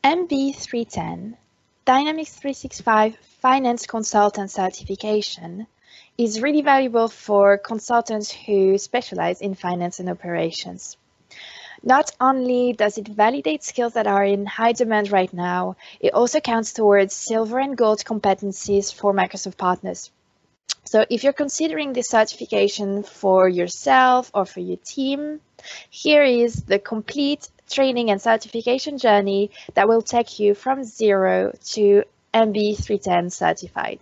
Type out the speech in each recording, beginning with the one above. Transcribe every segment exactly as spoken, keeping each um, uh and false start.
M B three ten, Dynamics three sixty-five Finance Consultant Certification, is really valuable for consultants who specialize in finance and operations. Not only does it validate skills that are in high demand right now, it also counts towards silver and gold competencies for Microsoft partners. So if you're considering this certification for yourself or for your team, here is the complete training and certification journey that will take you from zero to M B three ten certified.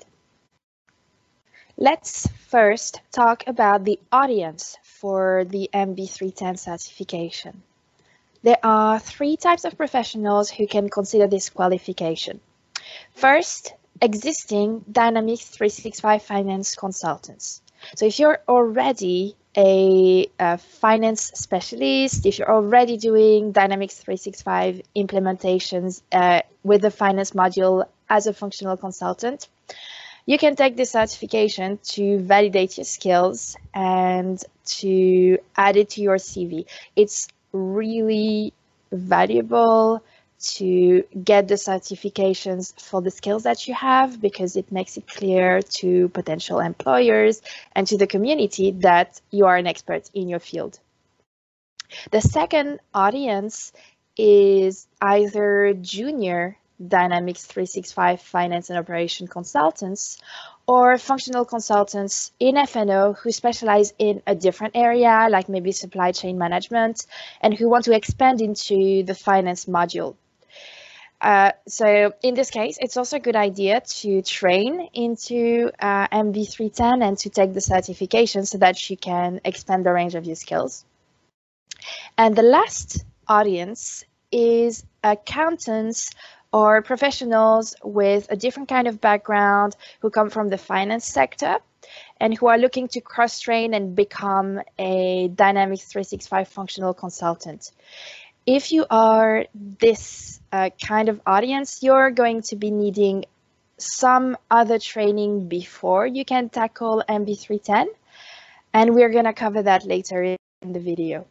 Let's first talk about the audience for the M B three ten certification. There are three types of professionals who can consider this qualification. First, existing Dynamics three sixty-five finance consultants. So if you're already a, a finance specialist, if you're already doing Dynamics three sixty-five implementations uh, with the finance module as a functional consultant, you can take this certification to validate your skills and to add it to your C V. It's really valuable to get the certifications for the skills that you have, because it makes it clear to potential employers and to the community that you are an expert in your field. The second audience is either junior Dynamics three sixty-five finance and operation consultants or functional consultants in F and O who specialize in a different area, like maybe supply chain management, and who want to expand into the finance module. Uh, so in this case, it's also a good idea to train into uh, M B three ten and to take the certification so that you can expand the range of your skills. And the last audience is accountants or professionals with a different kind of background who come from the finance sector and who are looking to cross-train and become a Dynamics three sixty-five functional consultant. If you are this uh, kind of audience, you're going to be needing some other training before you can tackle M B three ten, and we're going to cover that later in the video.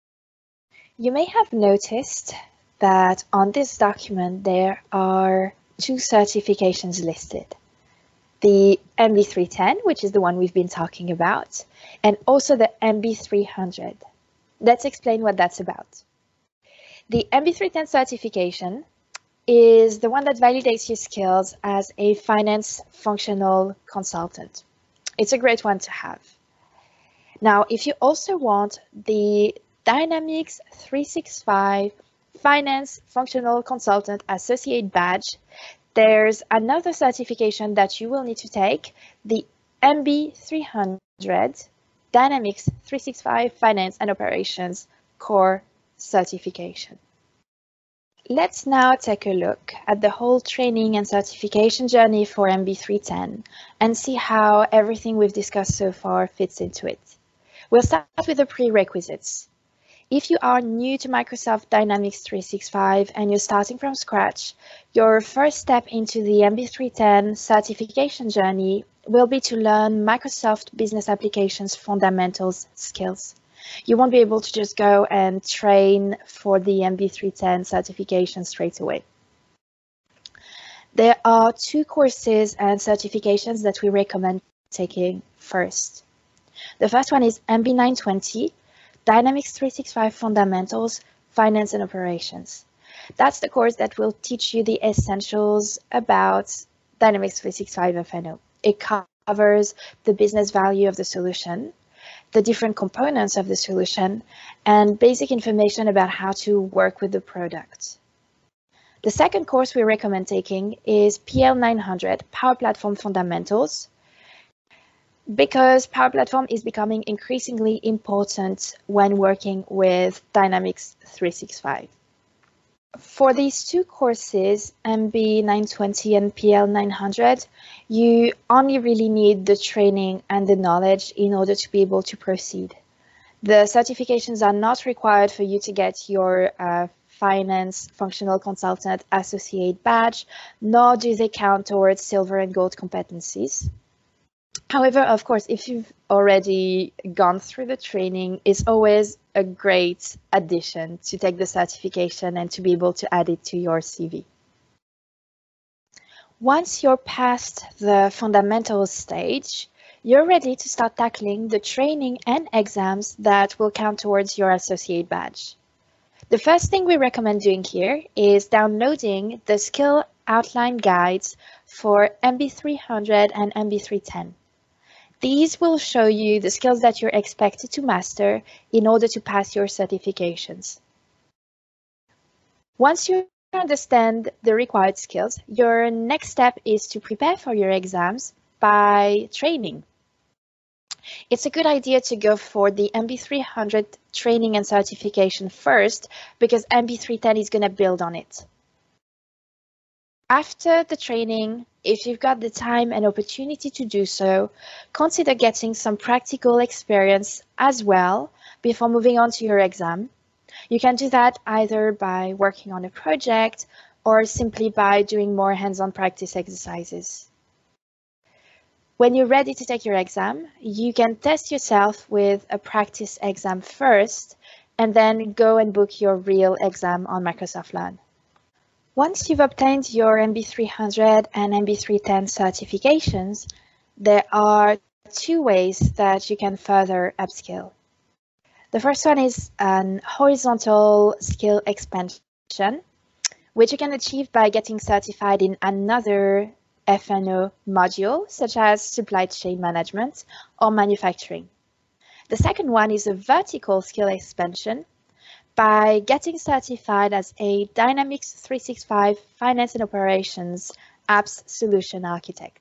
You may have noticed that on this document there are two certifications listed. The M B three ten, which is the one we've been talking about, and also the M B three hundred. Let's explain what that's about. The M B three ten certification is the one that validates your skills as a finance functional consultant. It's a great one to have. Now, if you also want the Dynamics three sixty-five Finance Functional Consultant Associate Badge, there's another certification that you will need to take, the M B three hundred Dynamics three sixty-five Finance and Operations Core certification. Let's now take a look at the whole training and certification journey for M B three ten and see how everything we've discussed so far fits into it. We'll start with the prerequisites. If you are new to Microsoft Dynamics three sixty-five and you're starting from scratch, your first step into the M B three ten certification journey will be to learn Microsoft Business Applications Fundamentals skills. You won't be able to just go and train for the M B three ten certification straight away. There are two courses and certifications that we recommend taking first. The first one is M B nine twenty, Dynamics three sixty-five Fundamentals, Finance and Operations. That's the course that will teach you the essentials about Dynamics three sixty-five F and O. It covers the business value of the solution, the different components of the solution, and basic information about how to work with the product. The second course we recommend taking is P L nine hundred, Power Platform Fundamentals, because Power Platform is becoming increasingly important when working with Dynamics three sixty-five. For these two courses, M B nine twenty and P L nine hundred, you only really need the training and the knowledge in order to be able to proceed. The certifications are not required for you to get your uh, Finance Functional Consultant Associate Badge, nor do they count towards silver and gold competencies. However, of course, if you've already gone through the training, it's always a great addition to take the certification and to be able to add it to your C V. Once you're past the fundamentals stage, you're ready to start tackling the training and exams that will count towards your associate badge. The first thing we recommend doing here is downloading the skill outline guides for M B three hundred and M B three ten. These will show you the skills that you're expected to master in order to pass your certifications. Once you understand the required skills, your next step is to prepare for your exams by training. It's a good idea to go for the M B three hundred training and certification first because M B three ten is going to build on it. After the training, if you've got the time and opportunity to do so, consider getting some practical experience as well before moving on to your exam. You can do that either by working on a project or simply by doing more hands-on practice exercises. When you're ready to take your exam, you can test yourself with a practice exam first and then go and book your real exam on Microsoft Learn. Once you've obtained your M B three hundred and M B three ten certifications, there are two ways that you can further upskill. The first one is an horizontal skill expansion, which you can achieve by getting certified in another F and O module, such as supply chain management or manufacturing. The second one is a vertical skill expansion by getting certified as a Dynamics three sixty-five Finance and Operations Apps Solution Architect.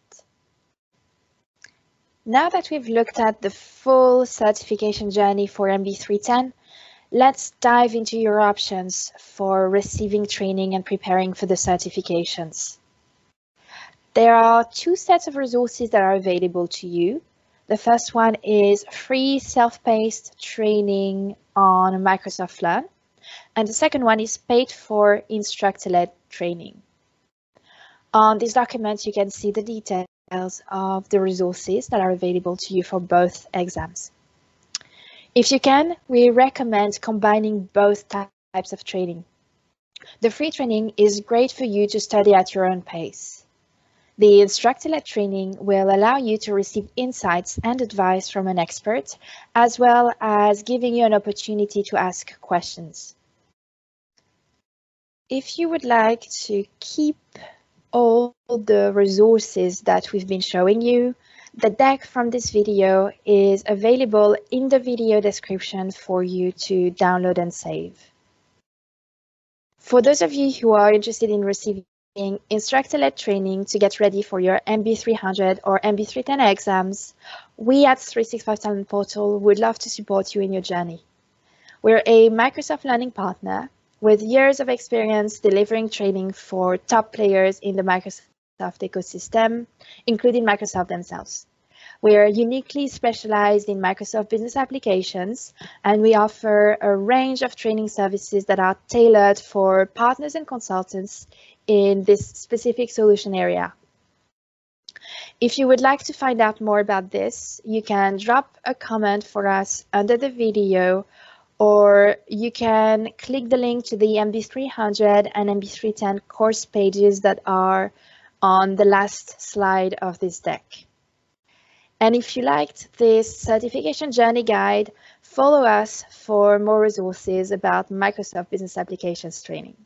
Now that we've looked at the full certification journey for M B three ten, let's dive into your options for receiving training and preparing for the certifications. There are two sets of resources that are available to you. The first one is free self-paced training on Microsoft Learn, and the second one is paid for instructor-led training. On this document, you can see the details of the resources that are available to you for both exams. If you can, we recommend combining both types of training. The free training is great for you to study at your own pace. The instructor-led training will allow you to receive insights and advice from an expert, as well as giving you an opportunity to ask questions. If you would like to keep all the resources that we've been showing you, the deck from this video is available in the video description for you to download and save. For those of you who are interested in receiving instructor-led training to get ready for your M B three hundred or M B three ten exams, we at three sixty-five Talent Portal would love to support you in your journey. We're a Microsoft Learning partner with years of experience delivering training for top players in the Microsoft ecosystem, including Microsoft themselves. We are uniquely specialized in Microsoft business applications, and we offer a range of training services that are tailored for partners and consultants in this specific solution area. If you would like to find out more about this, you can drop a comment for us under the video, or you can click the link to the M B three hundred and M B three ten course pages that are on the last slide of this deck. And if you liked this certification journey guide, follow us for more resources about Microsoft Business Applications training.